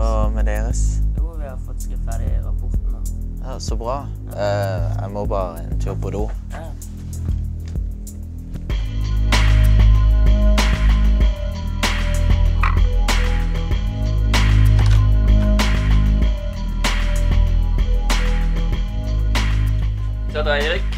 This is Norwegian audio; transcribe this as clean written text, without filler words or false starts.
Og med deres? Jo, vi har fått skrevet ferdig rapporten nå. Ja, så bra. Jeg må bare en tur på do. Ja. Så da, Erik.